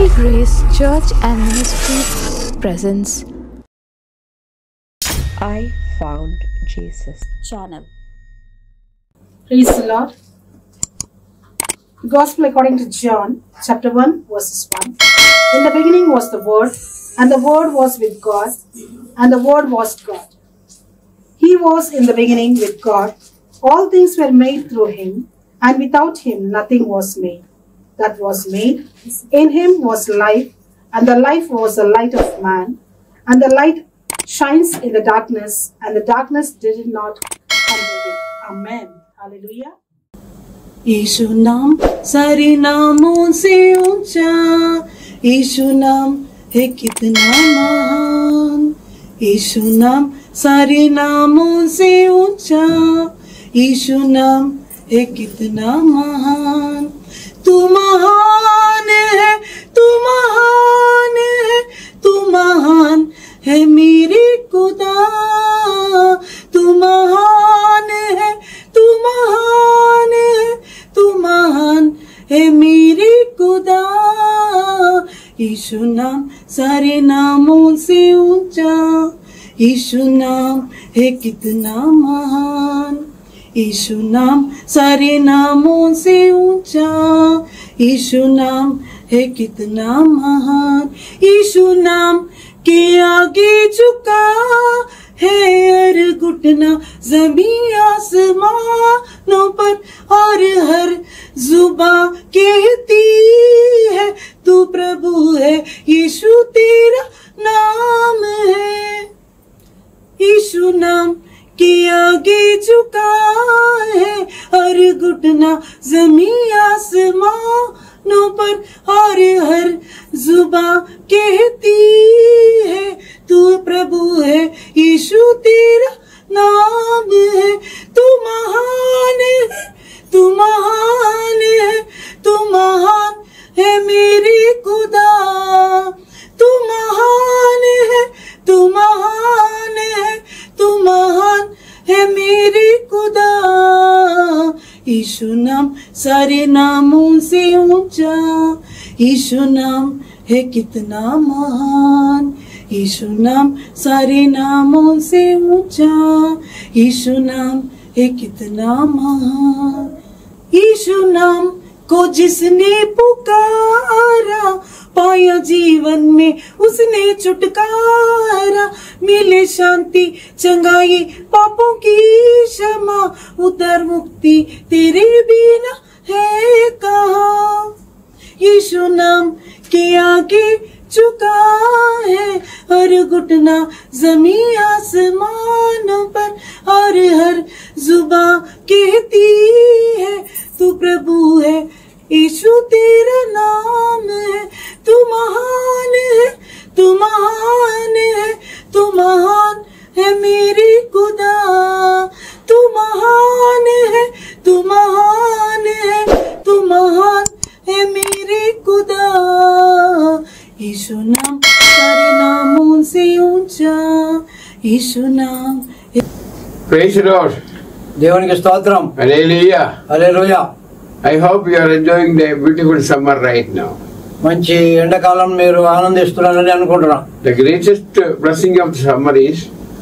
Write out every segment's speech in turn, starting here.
Grace Church and Ministry presents I Found Jesus channel. Praise the Lord. Gospel according to John, chapter 1, verses 1. In the beginning was the Word, and the Word was with God, and the Word was God. He was in the beginning with God. All things were made through Him, and without Him nothing was made that was made. In Him was life, and the life was the light of man. And the light shines in the darkness, and the darkness did not comprehend it. Amen. Hallelujah. यीशु नाम सारे नामों से ऊंचा, यीशु नाम है कितना महान। यीशु नाम सारे नामों से ऊंचा, यीशु नाम है कितना महान। तू महान है, तू महान है, तू महान है मेरे खुदा। तू महान है, तू महान है, तू महान है मेरे खुदा। यीशु नाम सारे नामों से ऊंचा, यीशु नाम है कितना महान। यीशु नाम सारे नामों से ऊंचा, यीशु नाम है कितना महान। यीशु नाम के आगे झुका है हर घुटना, ज़मीं आसमानों पर और हर जुबां कहती है तू प्रभु है। यीशु तेरा नाम है। यीशु नाम के आगे झुका है हर घुटना, ज़मीं आसमानों पर और हर जुबां कहती है तू प्रभु है। यीशु तेरा नाम है। तू महान है, तू महान है, तू महान है मेरे खुदा। तू महान है, तू महान है, तू महान है मेरे खुदा। यीशु नाम सारे नामों से ऊंचा, यीशु नाम है कितना महान। यीशु नाम सारे नामों से ऊंचा, यीशु नाम है कितना महान। यीशु नाम को जिसने पुकारा, पाया जीवन में उसने छुटकारा। मिले शांति, चंगाई, पापों की क्षमा, उधर मुक्ति तेरे बिना है कहाँ। यीशु नाम के आगे झुका है हर घुटना, ज़मीं आसमानों पर और हर जुबां कहती है तू प्रभु है। यीशु तेरा नाम है। तू महान है, तू महान है, तू महान है मेरे खुदा। तू महान है, तू महान है, तू महान है मेरे खुदा। यीशु नाम सारे नामों से ऊंचा, यीशु नाम। Praise the Lord. దేవునికి స్తోత్రం. Hallelujah. Hallelujah. I hope you are enjoying the beautiful summer right now. మంచి ఎండాకాలం మీరు ఆనందిస్తున్నారని అనుకుంటున్నా. The greatest blessing of the summer is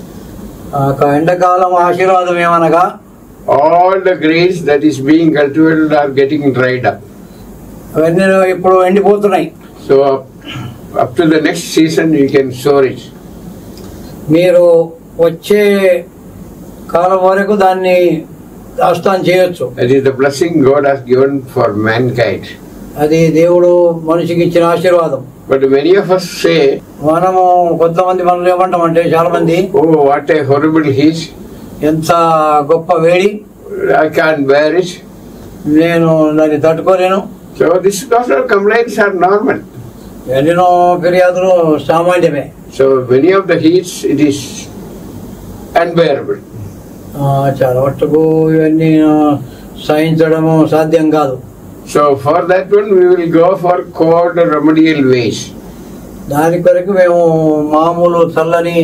ఎండాకాలం ఆశీర్వాదం ఏమనగా all the grains that is being cultivated are getting dried up. అవన్నీ ఇప్పుడు ఎండిపోతున్నాయి. So up to the next season you can sow it. మీరు వచ్చే కాలం వరకు దాన్ని దాస్తాం చేయొచ్చు. That is the blessing God has given for mankind. అది దేవుడు మనిషికి ఇచ్చిన ఆశీర్వాదం. But many of us say, మనము కొంతమంది మనల్ని ఏమంటామంటే చాలా మంది, oh what a horrible heat, ఎంత గొప్ప వేడి, I can't bear it. నేను దాన్ని తట్టుకోలేను. So these sort of complaints are normal. ఎన్నో ఫిర్యాదులు సామాన్యమే. So many of the heats it is unbearable. చాలా మట్టుకు ఇవన్నీ సహించడము సాధ్యం కాదు. So for that one we will go for cold remedial ways. దాని కొరకు మేము మామూలు చల్లని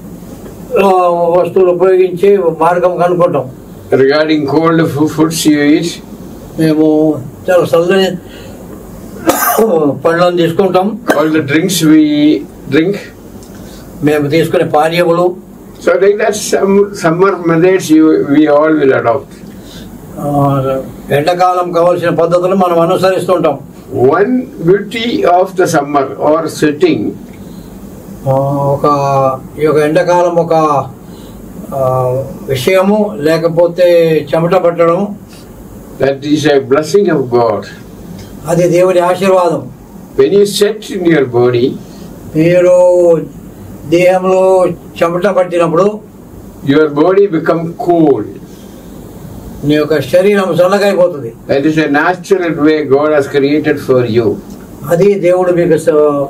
వస్తువులు ఉపయోగించి మార్గం కనుక్కుంటాం. Regarding cold foods you eat, మేము చాలా చల్లని పండ్లను తీసుకుంటాం. all the drinks we drink. మేము తీసుకునే పానీయములు. So like that, summer methods we all will adopt. ఎండాకాలం కావాల్సిన పద్ధతులు మనం అనుసరిస్తుంటాం. One beauty of the summer or sitting, ఈ యొక్క ఎండాకాలం ఒక విషయము, లేకపోతే చెమట పట్టడం, that is a blessing of God. అది దేవుని ఆశీర్వాదం. When you sit in your body, మీరు దేహంలో చెమట పట్టినప్పుడు your body become cool. నీ యొక్క శరీరం చల్లగా అయిపోతుంది. That is a natural way God has created for you. అది దేవుడు మీకు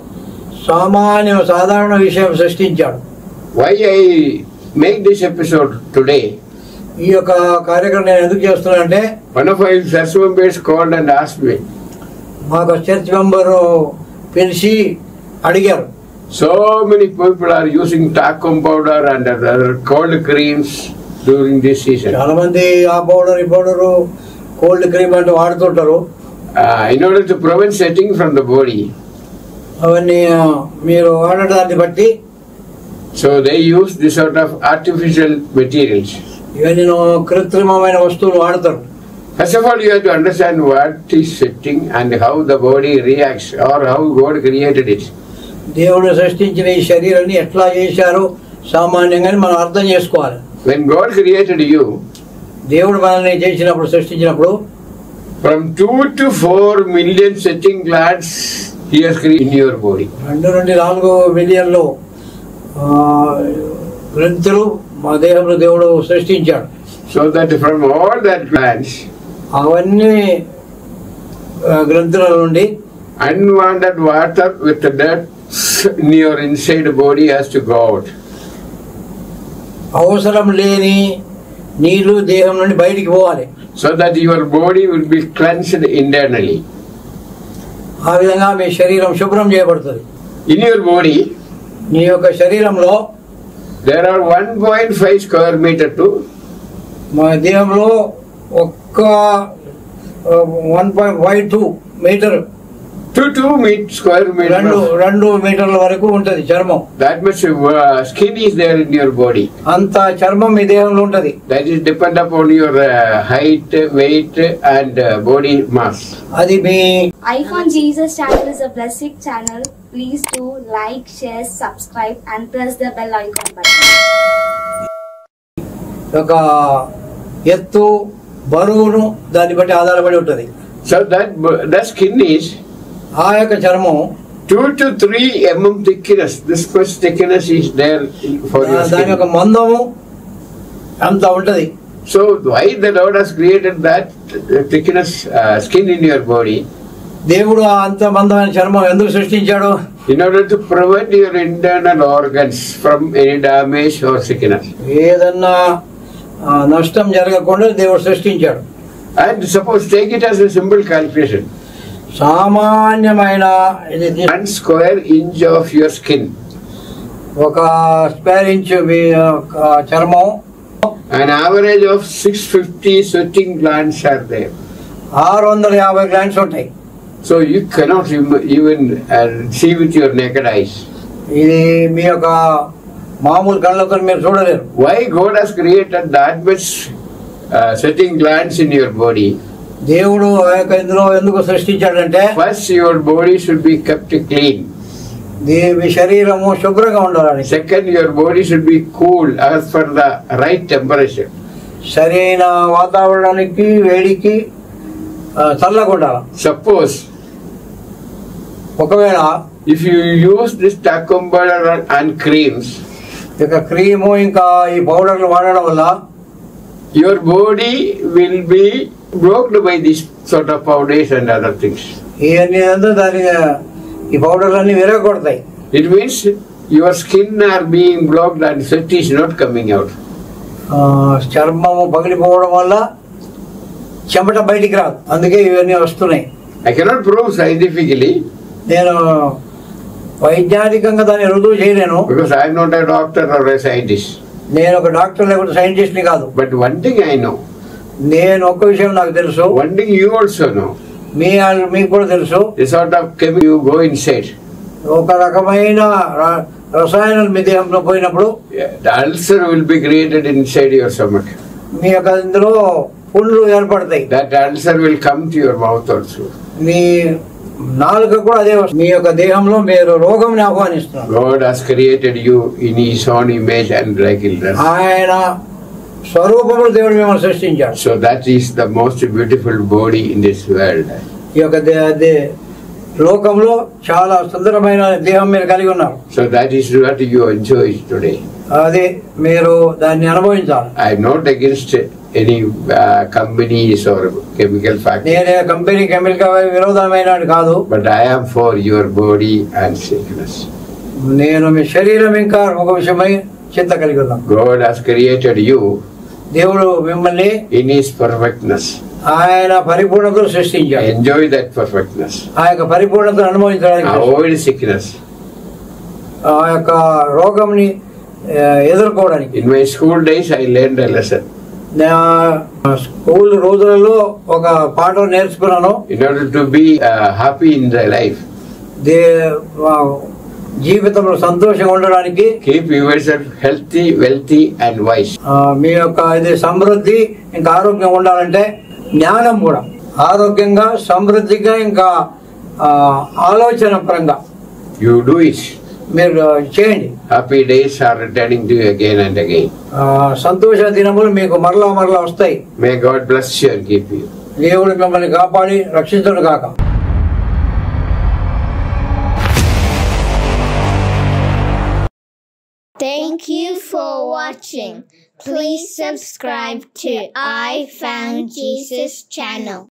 సాధారణ విషయం సృష్టించాడు. Why I make this episode today? ఈ యొక్క కార్యక్రమం నేను ఎందుకు చేస్తున్నానంటే, One of my church members called and asked me. మాకు చర్చ్ మెంబరు పిలిచి అడిగారు. So many people are using talcum powder and other cold creams during this season. చాలా మంది ఆ పౌడర్, ఈ పౌడరు, కోల్డ్ క్రీమ్ అంటే వాడుతుంటారు. In order to prevent sweating from the body. అవన్నీ మీరు వాడటాన్ని బట్టి So they use this sort of artificial materials. ఇవన్నీ కృత్రిమమైన వస్తువులు వాడతారు. First of all, you have to understand what is sweating and how the body reacts or how God created it. దేవుడు సృష్టించిన ఈ శరీరాన్ని ఎట్లా చేశారు సామాన్యంగా మనం అర్థం చేసుకోవాలి. When God created you, దేవుడు మనల్ని చేసినప్పుడు, సృష్టించినప్పుడు, from 2 to 4 million sweating glands He has created in your body. 2 నుండి 4 మిలియన్లు గ్రంథులు మా దేహంలో దేవుడు సృష్టించాడు. So that from all that glands, అవన్నీ గ్రంథుల నుండి unwanted water with the dirt in your inside body has to go out. అవసరం లేని నీళ్లు దేహం నుండి బయటికి పోవాలి. So that your body will be cleansed internally. ఆ విధంగా మీ శరీరం శుభ్రం చేయబడుతుంది. In your body, నీ యొక్క శరీరంలో there are 1.5 square meter to మా దేహంలో ఒక్క 1.52 మీటర్ to 2 square meter. 2 మీటర్ల వరకు ఉంటది చర్మం. That much skin is there in your body. అంత చర్మం మీ దేహంలో ఉంటది. That is depend upon your height, weight and body mass. అది మీ iPhone Jesus channel is a blessed channel. Please do like, share, subscribe and press the bell icon button. ఒక ఎత్తు, బరువును దాన్ని బట్టి ఆధారపడి ఉంటది. So that skin is ఆ యొక్క చర్మం 2 to 3 mm thickness. This much thickness is there for your దాని యొక్క skin. మందము అంత ఉంటది. So why the Lord has created that thickness skin in your body? దేవుడు అంత మందమైన చర్మం ఎందుకు సృష్టించాడు? In order to prevent your internal organs from any damage or sickness. ఏదన్నా నష్టం జరగకుండా దేవుడు సృష్టించాడు. And suppose take it as a simple calculation. సామాన్యమైన ఇది 1 square inch of your skin. ఒక స్క్వేర్ ఇంచ్ మీ చర్మం, An average of 650 sweating glands are there. 650 glands ఉంటాయి. So you cannot even see with your naked eyes. ఇది మీ యొక్క మామూలు కళ్ళతో మీరు చూడలేరు. Why God has created that much sweating glands in your body? దేవుడు ఆ యొక్క ఇందులో ఎందుకు సృష్టించాడంటే, First, your body should be kept clean. మీ శరీరము శుభ్రంగా ఉండాలని. Second, your body should be cool as per the right temperature. సరైన వాతావరణానికి, వేడికి చల్లగా ఉండాలి. Suppose ఒకవేళ if you use this talcum powder and creams, ఇక క్రీము ఇంకా ఈ పౌడర్లు వాడడం వల్ల your body will be blocked by this sort of powders and other things. ఇవన్నీ అంతా దాని ఈ పౌడర్లు అన్ని విరగొడతాయి. It means your skin are being blocked and sweat is not coming out. చర్మము పగిలిపోవడం వల్ల చెమట బయటికి రాదు. అందుకే ఇవన్నీ వస్తున్నాయి. I cannot prove scientifically నేను వైజ్ఞానికంగా దాన్ని రుజువు చేయలేను, because I am not a doctor or a scientist. నేను ఒక డాక్టర్ లేకపోతే సైంటిస్ట్ని కాదు. But one thing I know, నేను ఒక్క విషయం నాకు తెలుసు, one thing you also know, మీకు కూడా తెలుసు, the sort of chemical you go inside. ఒక రకమైన రసాయనాలు మీ దేహంలో పోయినప్పుడు The ulcer will be created inside your stomach. మీ యొక్క ఇందులో పుండ్లు ఏర్పడతాయి. That ulcer will come to your mouth also. మీ నాలుక కూడా అదే వస్తుంది. మీ యొక్క దేహంలో మీరు రోగంని ఆహ్వానిస్తున్నారు. God has created you in His own image and likeness. ఆయన స్వరూపములు దేవుడు మిమ్మల్ని సృష్టించాడు. So that is the most beautiful body in this world. ఈ యొక్క లోకంలో చాలా సుందరమైన దేహం మీరు కలిగి ఉన్నారు. So that is what you enjoy today. అది మీరు దాన్ని అనుభవించాలి. I am not against any companies or chemical factories. నేనే కంపెనీ కెమికల్ విరోధమైన కాదు. But I am for your body and sickness. నేను మీ శరీరం ఇంకా ఒక విషయమై చింత కలిగి ఉన్నాను. God has created you దేవుడు మిమ్మల్ని in His perfectness. ఆయన పరిపూర్ణతను సృష్టించాడు. Enjoy that perfectness. ఆ యొక్క పరిపూర్ణతను అనుభవించడానికి, Avoid sickness. ఆ యొక్క రోగంని ఎదుర్కోవడానికి. In my school days, I learned a lesson. నా స్కూల్ రోజులలో ఒక పాఠం నేర్చుకున్నాను. In order to be happy in the life, జీవితంలో సంతోషంగా ఉండడానికి keep yourself healthy, wealthy and wise. మీ యొక్క ఇది సమృద్ధి ఇంకా ఆరోగ్యంగా ఉండాలంటే జ్ఞానం కూడా ఆరోగ్యంగా సమృద్ధిగా ఇంకా ఆలోచన పరంగా You do it. మీరు చేయండి. Happy days are returning to you again and again. సంతోష దినములు మీకు మరలా మరలా వస్తాయి. May God bless you and keep you. దేవుడు మిమ్మల్ని కాపాడి రక్షించును గాక. Thank you for watching. Please subscribe to I Found Jesus channel.